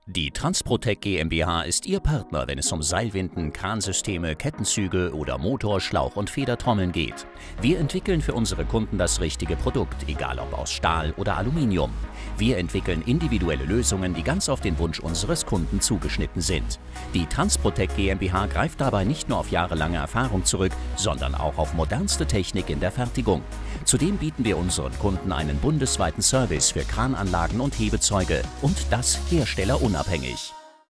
Die Transprotec GmbH ist Ihr Partner, wenn es um Seilwinden, Kransysteme, Kettenzüge oder Motor-, Schlauch- und Federtrommeln geht. Wir entwickeln für unsere Kunden das richtige Produkt, egal ob aus Stahl oder Aluminium. Wir entwickeln individuelle Lösungen, die ganz auf den Wunsch unseres Kunden zugeschnitten sind. Die Transprotec GmbH greift dabei nicht nur auf jahrelange Erfahrung zurück, sondern auch auf modernste Technik in der Fertigung. Zudem bieten wir unseren Kunden einen bundesweiten Service für Krananlagen und Hebezeuge und das herstellerunabhängig.